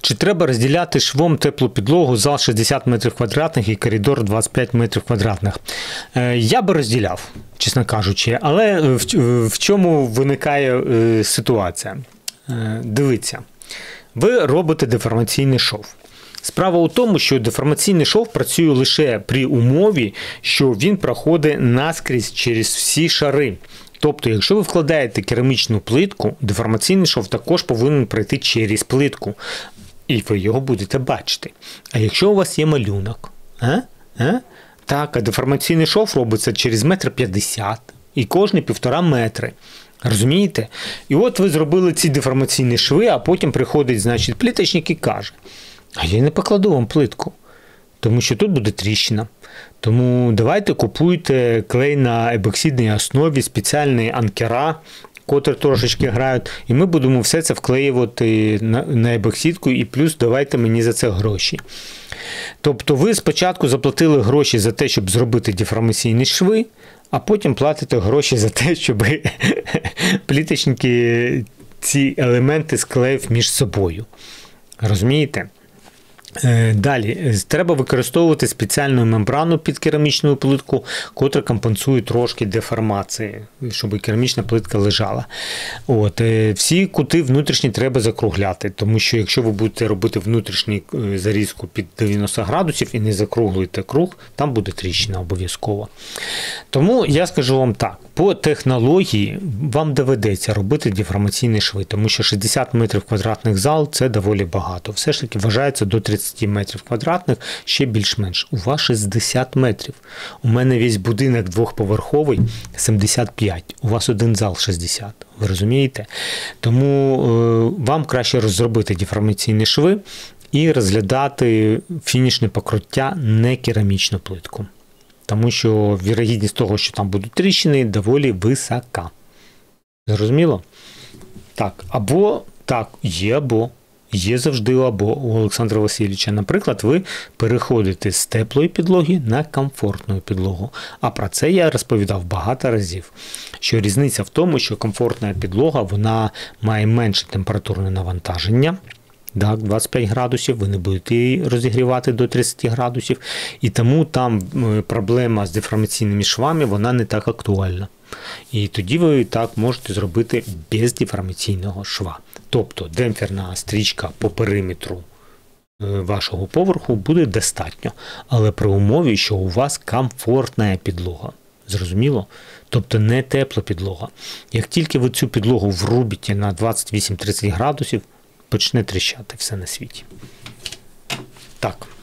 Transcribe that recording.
Чи треба розділяти швом теплу підлогу, зал 60 метрів квадратних і коридор 25 метрів квадратних? Я би розділяв, чесно кажучи, але в чому виникає ситуація? Дивіться, ви робите деформаційний шов. Справа у тому, що деформаційний шов працює лише при умові, що він проходить наскрізь через всі шари. Тобто, якщо ви вкладаєте керамічну плитку, деформаційний шов також повинен пройти через плитку. І ви його будете бачити. А якщо у вас є малюнок, так, а деформаційний шов робиться через 1,50 м і кожні 1,5 метри. Розумієте? І от ви зробили ці деформаційні шви, а потім приходить, значить, плиточник і каже: а я не покладу вам плитку, тому що тут буде тріщина. Тому давайте купуйте клей на епоксидній основі, спеціальні анкера, котрі трошечки грають, і ми будемо все це вклеювати на епоксидку, і плюс давайте мені за це гроші. Тобто ви спочатку заплатили гроші за те, щоб зробити деформаційні шви, а потім платите гроші за те, щоб плиточники ці елементи склеїв між собою. Розумієте? Далі, треба використовувати спеціальну мембрану під керамічну плитку, котра компенсує трошки деформації, щоб керамічна плитка лежала. Всі кути внутрішні треба закругляти, тому що якщо ви будете робити внутрішню зарізку під 90 градусів і не закруглюєте круг, там буде тріщина обов'язково. Тому я скажу вам так, по технології вам доведеться робити деформаційні шви, тому що 60 метрів квадратних зал – це доволі багато. Все ж таки вважається до 30 метрів квадратних ще більш-менш. У вас 60 метрів. У мене весь будинок двохповерховий 75. У вас один зал 60. Ви розумієте? Тому вам краще розробити деформаційні шви і розглядати фінішне покриття не керамічну плитку. Тому що вірогідність того, що там будуть тріщини, доволі висока. Зрозуміло? Так, або, так, є завжди або у Олександра Васильовича. Наприклад, ви переходите з теплої підлоги на комфортну підлогу. А про це я розповідав багато разів. Що різниця в тому, що комфортна підлога, вона має менше температурне навантаження. Так, 25 градусів, ви не будете її розігрівати до 30 градусів. І тому там проблема з деформаційними швами, вона не так актуальна. І тоді ви так можете зробити без деформаційного шва. Тобто демпферна стрічка по периметру вашого поверху буде достатньо, але при умові, що у вас комфортна підлога. Зрозуміло? Тобто не тепла підлога. Як тільки ви цю підлогу врубите на 28-30 градусів, почне тріщати все на світі. Так.